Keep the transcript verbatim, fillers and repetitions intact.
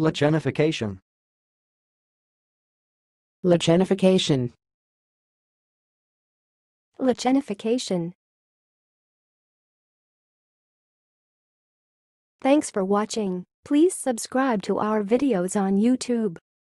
Lichenification. lichenification, Lichenification. Thanks for watching. Please subscribe to our videos on YouTube.